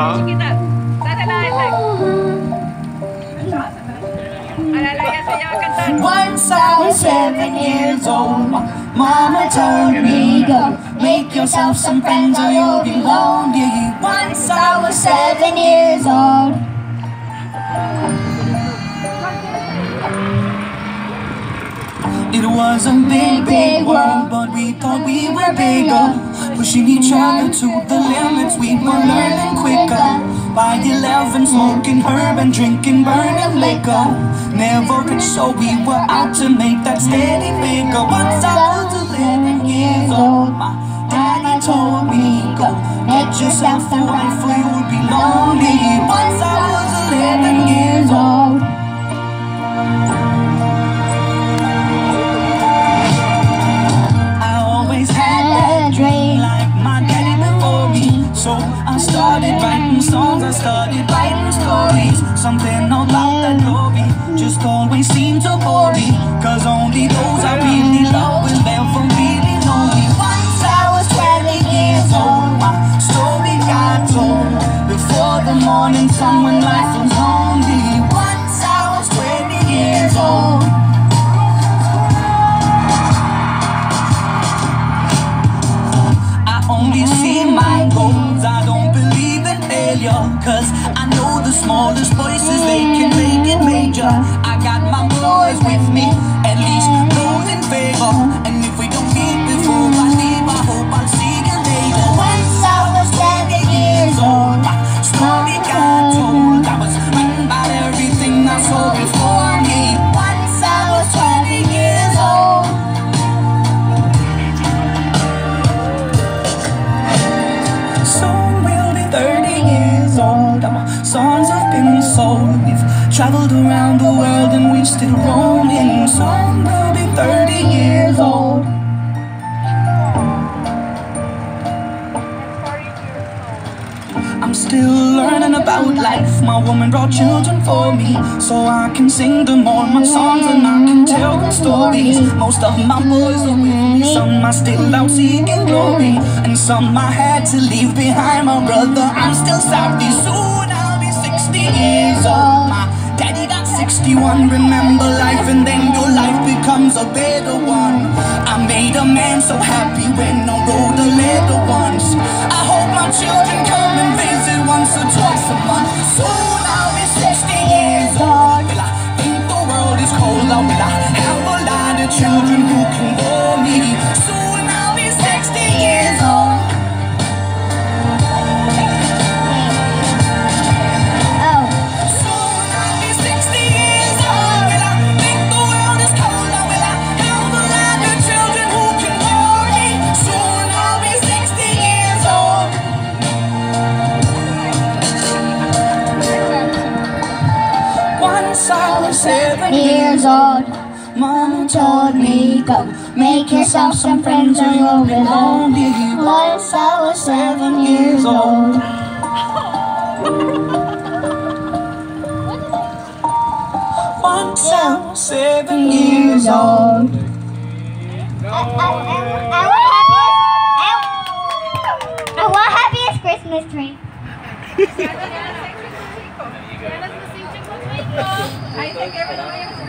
Once I was 7 years old, Mama told me, go make yourself some friends or you'll be lonely. Once I was 7 years old. It was a big, big world, but we thought we were bigger. Pushing each other to the limits, we were learning quicker. By 11, smoking herb and drinking burning liquor. Never rich, so we were out to make that steady figure. Once I was 11 years old, my daddy told me, go get yourself a wife or you'll be lonely. Once I was 11 years old. So I started writing songs, I started writing stories. Something about that glory just always seemed to bore me, cause only those I really love will ever really know me. Once I was 20 years old, my story got told before the morning sun when life was lonely. Once I was 20 years old. I only see my goals, I don't believe in failure, cause I know the smallest voices, they can make it major. I got my boys with me, at least those in favor. And if we don't meet before I leave, I hope I'll see you later. Once I was 20 years old, my story got told. I was writing about everything I saw before me. Once I was 20 years old. Our songs have been sold. We've traveled around the world and we still roaming. Soon we'll be 30 years old. I'm still learning about life. My woman brought children for me, so I can sing them all my songs and I can tell them stories. Most of my boys are with me, some are still out seeking glory, and some I had to leave behind. My brother, I'm still sorry. Soon I'll be 60 years old. My daddy got 61. Remember life and then your life becomes a better one. I made a man so happy when I wrote a letter once. I hope my children come and visit once or twice a month. Soon I'll be 60 years old. Will I think the world is cold, or will I have a lot of children who can bore me? Soon I'll be 60 years old. Soon I'll be 60 years old. Will I think the world is cold, or will I have a lot of children who can bore me? Soon I'll be 60 years old. Once I was 7 years old, Mama told me, go make yourself some friends or you'll be lonely. Once I was 7 years old. Once I was 7 years old. Our happiest Christmas tree. I think everyone